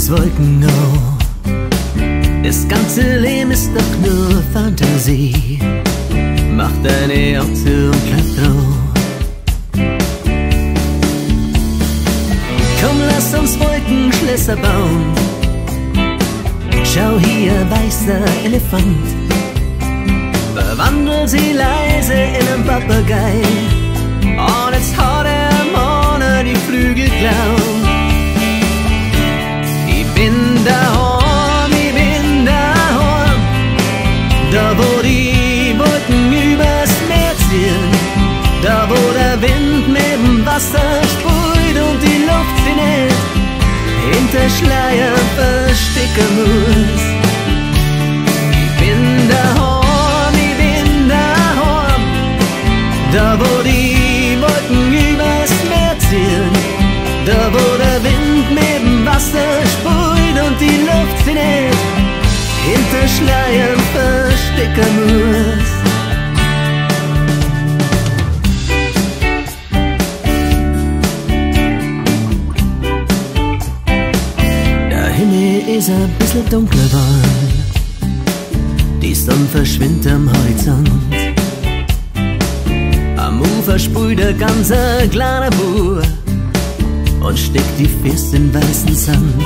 Wolken, oh. Das ganze Leben ist doch nur Fantasie. Mach deine Augen zu und bleib drauf. Komm, lass uns Wolkenschlösser bauen. Schau hier, weißer Elefant. Verwandelt sie leise in einen Papagei. Und jetzt hat er morgen die Flügel klauen. Ich bin daheim, ich bin daheim. Da wo die Wolken übers Meer ziehen. Da wo der Wind mit dem Wasser sprüht und die Luft sie nicht hinter Schleiern verstecken muss. Ich bin daheim, ich bin daheim. Da wo die Wolken übers Meer ziehen. Da wo der Wind mit dem Wasser sprüht und die Luft sie nicht hinter Schleiern verstecken muss. Der Himmel ist ein bisschen dunkel geworden. Die Sonne verschwindet am Horizont. Am Ufer sprüht ein ganzer kleiner Bub und steckt die Füße in weißen Sand.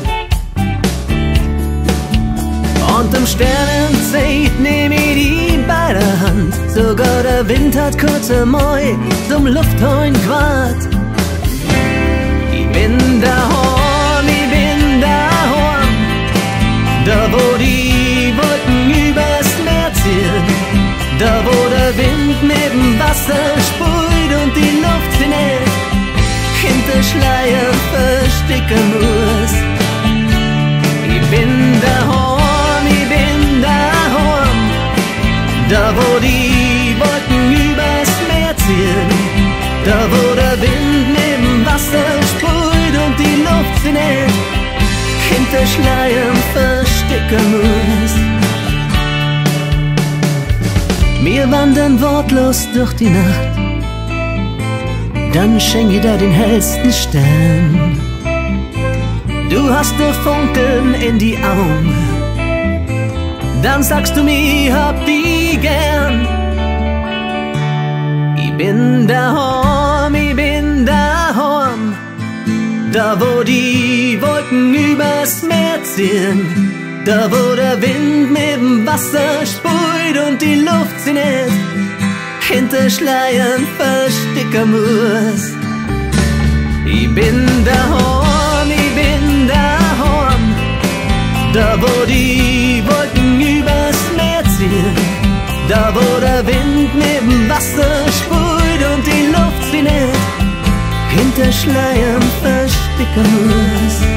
Und am Sternenzeit nehm ich die bei der Hand. Sogar der Wind hat kurz einmal zum Luftholen gewahrt. Ich bin daheim, ich bin daheim. Da wo die Wolken übers Meer ziehen. Da wo der Wind mit dem Wasser sprüht und die Luft sie nicht hinter Schleiern verstecken muss. Ich bin daheim, ich bin daheim. Da wo die Wolken übers Meer ziehen. Da wo der Wind mit dem Wasser sprüht und die Luft sie nicht hinter Schleiern verstecken muss. Wir wandern wortlos durch die Nacht. Dann schenk ich dir den hellsten Stern. Du hast der Funkeln in die Augen. Dann sagst du mir, hab die gern. Ich bin daheim, ich bin daheim. Da wo die Wolken übers Meer ziehen. Da wo der Wind mit dem Wasser sprüht und die Luft sie nicht hinter Schleiern verstecken muss. Ich bin daheim, ich bin daheim. Da wo die Wolken übers Meer ziehen. Da wo der Wind mit dem Wasser sprüht und die Luft sie nicht hinter Schleiern verstecken muss.